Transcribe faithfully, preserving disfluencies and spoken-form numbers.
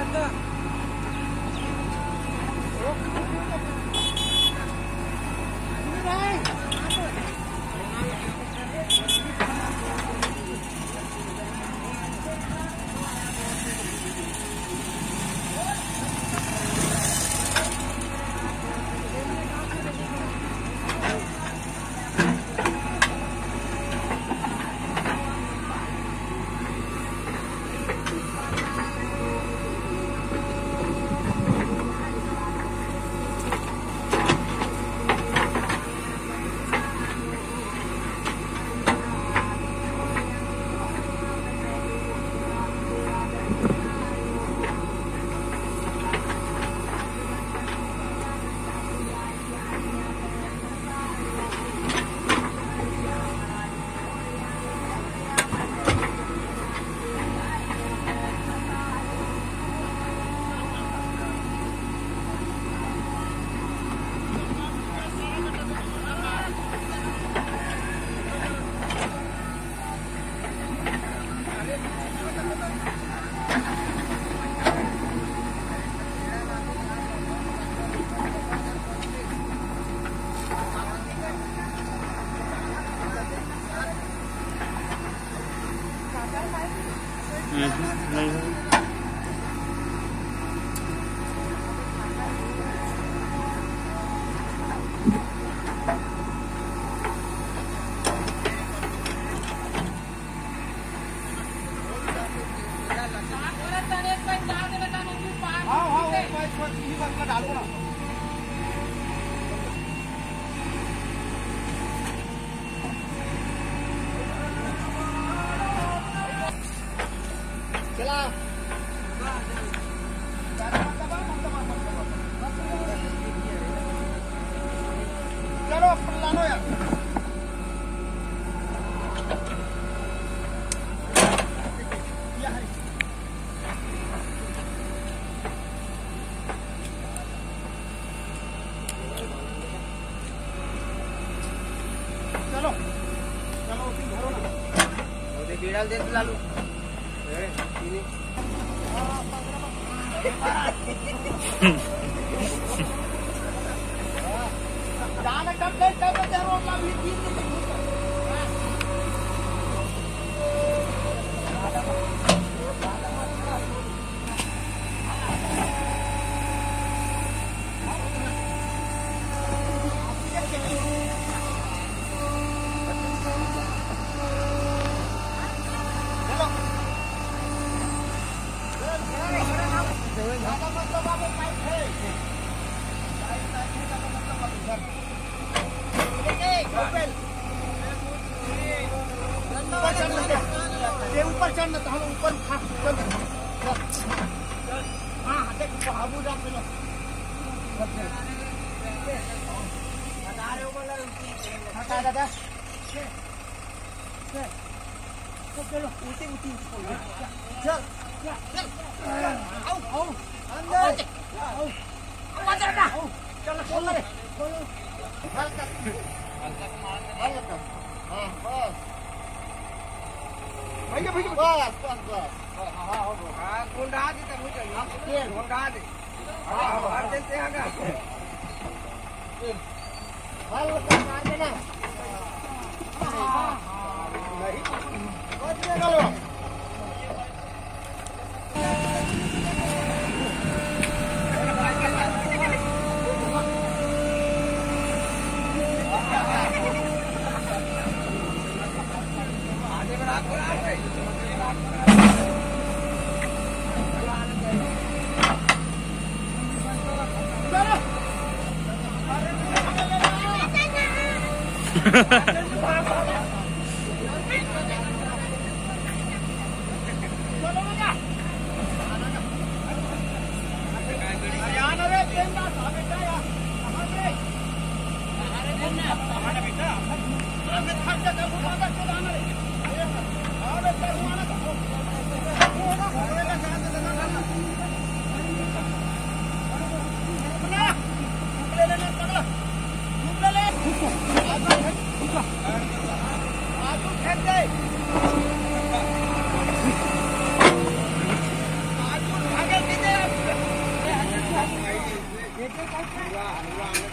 दे लालू ऊपर चढ़ना तो हम ऊपर हाँ हाबू जा हटा दादा चलो उठी उठी चल चल आओ आओ अंदर आओ अंदर ना चलो खोल ले खोलो हल्का हल्का हल्का हां बस भैया भैया बस बस बस हां हां हां गुंडा दे तो मुझे ये गुंडा दे हां हर दिन से आगा हल्का मार देना हां नहीं बच चलो आगे अनुवाद अनुवाद